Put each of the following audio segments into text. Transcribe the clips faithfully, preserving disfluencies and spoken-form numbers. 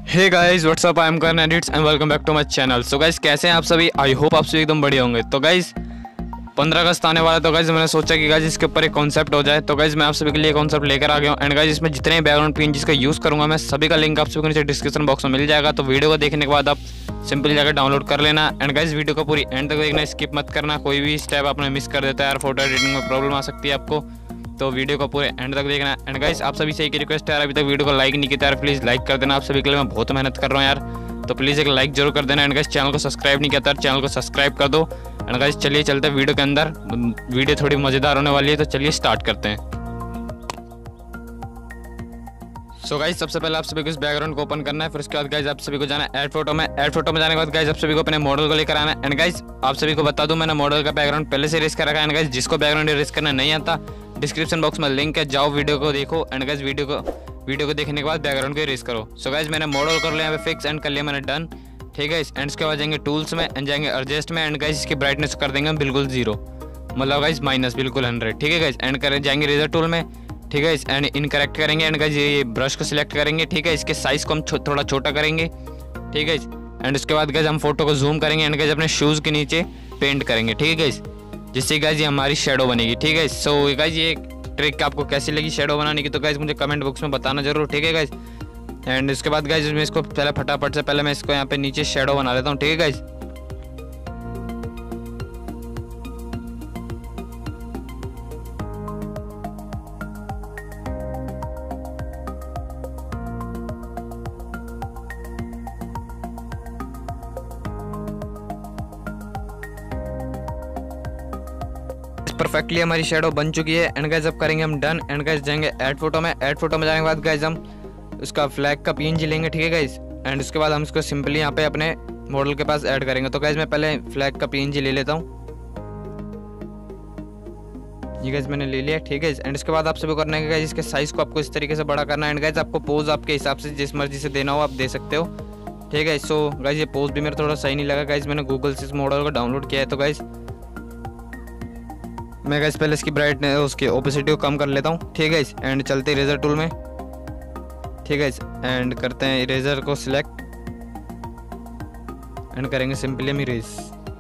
Hey guys what's up, I am Karan edits and welcome back to my channel. So guys कैसे हैं आप सभी? I hope आप सभी एकदम बढ़िया होंगे। तो गाइस पंद्रह अगस्त आने वाला है, तो गाइस मैंने सोचा कि गाइस इसके ऊपर एक कॉन्सेप्ट हो जाए। तो गाइस मैं आप सभी के लिए कॉन्सेप्ट लेकर आ गया हूँ एंड गाइस इसमें जितने बैकग्राउंड पीएनजी का यूज़ करूँगा मैं सभी का लिंक आप सभी को नीचे डिस्क्रिप्शन बॉक्स में मिल जाएगा। तो वीडियो को देखने के बाद आप सिंपली जाकर डाउनलोड कर लेना एंड गाइस वीडियो को पूरी एंड तक देखना, स्किप मत करना। कोई भी स्टेप आपने मिस कर देता है यार, फोटो एडिटिंग में प्रॉब्लम आ सकती है आपको, तो वीडियो को पूरे एंड तक देखना। एंड गाइस आप सभी से एक रिक्वेस्ट है यार, अभी तक वीडियो को लाइक नहीं किया यार, प्लीज़ लाइक कर देना। आप सभी के लिए मैं बहुत मेहनत कर रहा हूँ यार, तो प्लीज़ एक लाइक जरूर कर देना। एंड गाइस चैनल को सब्सक्राइब नहीं किया था, चैनल को सब्सक्राइब कर दो। एंड गाइस चलिए चलते हैं वीडियो के अंदर, वीडियो थोड़ी मज़ेदार होने वाली है, तो चलिए स्टार्ट करते हैं। सो so गाइस सबसे पहले आप सभी को इस बैकग्राउंड को ओपन करना है, फिर उसके बाद गाइस आप सभी को जाना है ऐड फोटो में। ऐड फोटो में जाने के बाद गाइस आप सभी को अपने मॉडल को लेकर आना है। एंड गाइस आप सभी को बता दूं, मैंने मॉडल का बैकग्राउंड पहले से इरेज कर रखा है। एंड गाइस जिसको बैकग्राउंड इरेज करना नहीं आता, डिस्क्रिप्शन बॉक्स में लिंक है, जाओ वीडियो को देखो। एंड गाइस वीडियो को वीडियो को देखने के बाद बैकग्राउंड को इरेज करो। सो so गाइस मैंने मॉडल कर लिया यहाँ पे फिक्स एंड कर लिया मैंने डन, ठीक है। एंड उसके बाद जाएंगे टूल्स में एंड जाएंगे एडजस्ट में। एंड गाइस इसकी ब्राइटनेस कर देंगे हम बिल्कुल जीरो, मतलब गाइस माइनस बिल्कुल हंड्रेड, ठीक है गाइस। एंड करें जाएंगे रेजर टूल में, ठीक है। एंड इनकरेक्ट करेंगे एंड गाइस ये ब्रश को सिलेक्ट करेंगे, ठीक है। इसके साइज को हम छो, थोड़ा छोटा करेंगे, ठीक है। एंड उसके बाद गाइस हम फोटो को जूम करेंगे एंड गाइस अपने शूज़ के नीचे पेंट करेंगे, ठीक है गाइस, जिससे गाइस ये हमारी शेडो बनेगी, ठीक है। सो गाइस ये ट्रिक आपको कैसी लगी शेडो बनाने की, तो गाइस मुझे कमेंट बॉक्स में बताना जरूर, ठीक है गाइस। एंड उसके बाद गाइस मैं इसको पहले फटाफट से पहले मैं इसको यहाँ पे नीचे शेडो बना लेता हूँ, ठीक है गाइस। परफेक्टली हमारी शेडो बन चुकी है एंड गाइस अब करेंगे हम डन। एंड गाइस जाएंगे ऐड फोटो में। ऐड फोटो में जाने के बाद गाइस हम उसका फ्लैग का पीएनजी लेंगे, ठीक है गाइस। एंड उसके बाद हम इसको सिंपली यहाँ पे अपने मॉडल के पास ऐड करेंगे। तो गाइस मैं पहले फ्लैग का पीएनजी ले लेता हूँ, ये गाइस मैंने ले लिया, ठीक है। एंड इसके बाद आप सभी को करना है गाइस इसके साइज को आपको इस तरीके से बड़ा करना है। एंड गाइस आपको पोज आपके हिसाब से जिस मर्जी से देना हो आप दे सकते हो, ठीक है। सो गाइस ये पोज भी मेरा थोड़ा सही नहीं लगा गाइस, मैंने गूगल से इस मॉडल को डाउनलोड किया है। तो गाइस मैं गाइस पहले इसकी ब्राइटनेस उसकी ओपेसिटी को कम कर लेता हूँ, ठीक है। एंड चलते इरेजर टूल में, ठीक है। एंड करते हैं इरेजर को सिलेक्ट एंड करेंगे सिंपली हम इरेज।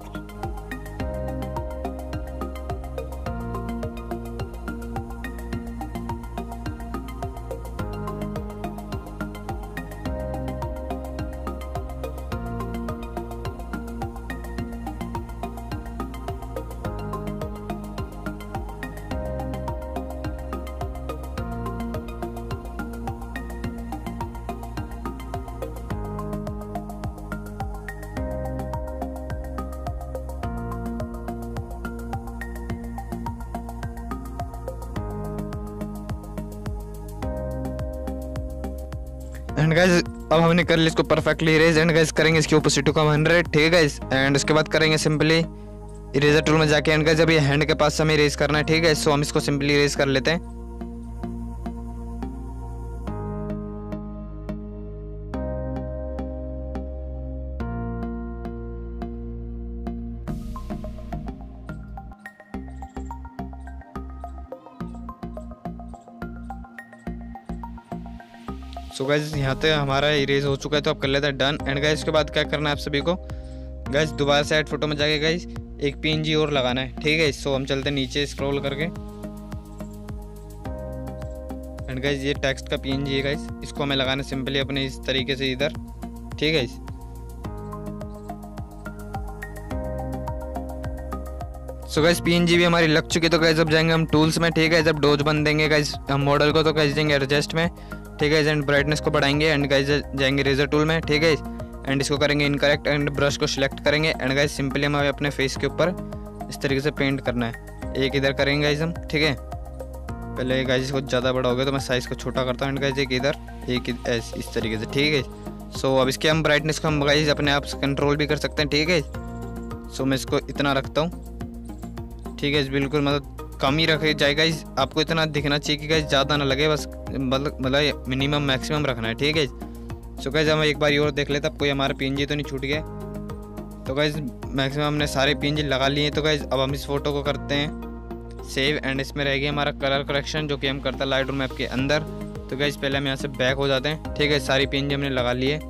एंड गाइस अब हमने कर लिया इसको परफेक्टली इरेज। एंड गाइस करेंगे इसकी ओपोसिटी को हम हंड्रेड, ठीक है गाइस। एंड उसके बाद करेंगे सिंपली इरेजर टूल में जाके एंड गाइस जब ये हैंड के पास हमें इरेज करना है, ठीक है। सो हम इसको सिंपली इरेज कर लेते हैं। सो गाइस यहाँ पे हमारा इरेज हो चुका है, तो आप कर लेते हैं डन। एंड गाइस उसके बाद क्या करना है आप सभी को, गाइस दोबारा से ऐड फोटो में जाके गाइस एक पीएनजी और लगाना है, ठीक है। सो हम चलते हैं नीचे स्क्रॉल करके एंड गाइस ये टेक्स्ट का पीएनजी है गाइस, इसको हमें लगाना है सिंपली अपने इस तरीके से इधर, ठीक है। सो गाइस पीएनजी भी हमारी लग चुकी है। तो गाइस अब जाएंगे हम टूल्स में, ठीक है। जब डोज बन देंगे गाइस हम मॉडल को, तो गाइस जाएंगे एडजस्ट में, ठीक है। एंड ब्राइटनेस को बढ़ाएंगे एंड गाइस जाएंगे रेजर टूल में, ठीक है। एंड इसको करेंगे इनकरेक्ट एंड ब्रश को सिलेक्ट करेंगे। एंड गाइस सिंपली हमें अपने फेस के ऊपर इस तरीके से पेंट करना है। एक इधर करेंगे गाइस हम, ठीक है। पहले गाइस इसको ज़्यादा बड़ा हो गया तो मैं साइज़ को छोटा करता हूँ। एंड गाइस एक इधर एक ऐसे इस तरीके से, ठीक है। सो अब इसके हम ब्राइटनेस को हम गाइस अपने आप से कंट्रोल भी कर सकते हैं, ठीक है। सो मैं इसको इतना रखता हूँ, ठीक है। बिल्कुल मतलब कम ही रखे जाएगा, इस आपको इतना दिखना चाहिए कि गाइस ज़्यादा ना लगे, बस मतलब मतलब मिनिमम मैक्सिमम रखना है, ठीक है। सो गाइस हम एक बार और देख लेते हैं कोई हमारा पीएनजी तो नहीं छूट गया। तो गाइस मैक्सिमम हमने सारे पीएनजी लगा लिए। तो गाइस अब हम इस फोटो को करते हैं सेव एंड इसमें रहेगी हमारा कलर करेक्शन, जो कि हम करते हैं लाइटरूम ऐप के अंदर। तो गाइस पहले हम यहाँ से बैक हो जाते हैं, ठीक है। सारी पीएनजी हमने लगा लिए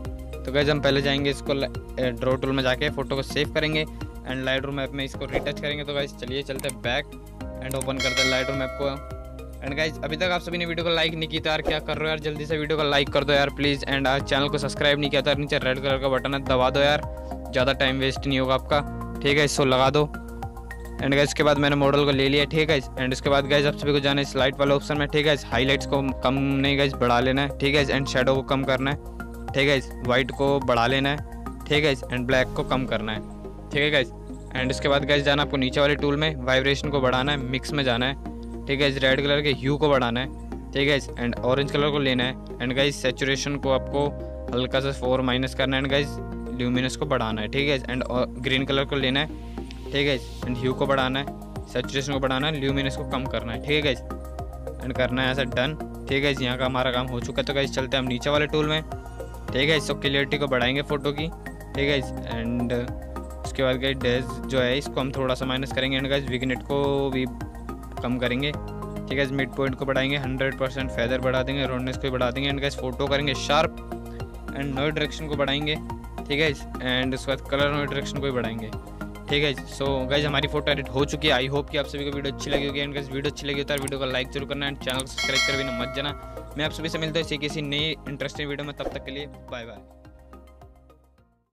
तो गाइस हम पहले जाएंगे इसको ड्रॉ टूल में जाके फ़ोटो को सेव करेंगे एंड लाइट रूम ऐप में इसको रीटच करेंगे। तो गाइस चलिए चलते हैं बैक एंड ओपन करते हैं लाइट रूम ऐप को। एंड गाइस अभी तक आप सभी ने वीडियो को लाइक नहीं की तो यार क्या कर रहे हो यार, जल्दी से वीडियो को लाइक कर दो यार प्लीज़। एंड आज चैनल को सब्सक्राइब नहीं किया तो यार नीचे रेड कलर का बटन है, दबा दो यार, ज़्यादा टाइम वेस्ट नहीं होगा आपका, ठीक है। इसको लगा दो। एंड गाइस इसके बाद मैंने मॉडल को ले लिया, ठीक है। एंड उसके बाद गाइस आप सभी को जाना है इस लाइट वाले ऑप्शन में, ठीक है। हाईलाइट्स को कम नहीं गाइस बढ़ा लेना है, ठीक है। एंड शेडो को कम करना है, ठीक है। वाइट को बढ़ा लेना है, ठीक है। एंड ब्लैक को कम करना है, ठीक है गाइस। एंड उसके बाद गाइस जाना आपको नीचे वाले टूल में, वाइब्रेशन को बढ़ाना है, मिक्स में जाना है, ठीक है। रेड कलर के ह्यू को बढ़ाना है, ठीक है। एंड ऑरेंज कलर को लेना है। एंड गाइस सैचुरेशन को आपको हल्का सा फोर माइनस करना है एंड गाइस ल्यूमिनस को बढ़ाना है, ठीक है। एंड ग्रीन कलर को लेना है, ठीक है। एंड ह्यू को बढ़ाना है, सैचुरेशन को बढ़ाना है, ल्यूमिनस को कम करना है, ठीक है। एंड करना है ऐसा डन, ठीक है। यहाँ का हमारा काम हो चुका है। तो गाइस चलते हैं हम नीचे वाले टूल में, ठीक है। इसको क्लियरिटी को बढ़ाएंगे फ़ोटो की, ठीक है। एंड उसके बाद गाइस डेज जो है इसको हम थोड़ा सा माइनस करेंगे एंड गाइस विगनेट को भी कम करेंगे, ठीक है। मिड पॉइंट को बढ़ाएंगे, हंड्रेड परसेंट फेदर बढ़ा देंगे, राउंडनेस को बढ़ा देंगे एंड गाइस फोटो करेंगे शार्प एंड नॉइज डायरेक्शन को बढ़ाएंगे, ठीक है। एंड उसके बाद कलर नॉइज डायरेक्शन को भी बढ़ाएंगे, ठीक है। सो गाइस हमारी फोटो एडिट हो चुकी है। आई होप कि आप सभी को वीडियो अच्छी लगी होगी। एंड गाइस वीडियो अच्छी लगी हो तो वीडियो को लाइक जरूर करना एंड चैनल को सब्सक्राइब कर भी मत जाना। मैं आप सभी से मिलता हूँ इसी किसी नई इंटरेस्टिंग वीडियो में, तब तक के लिए बाय बाय।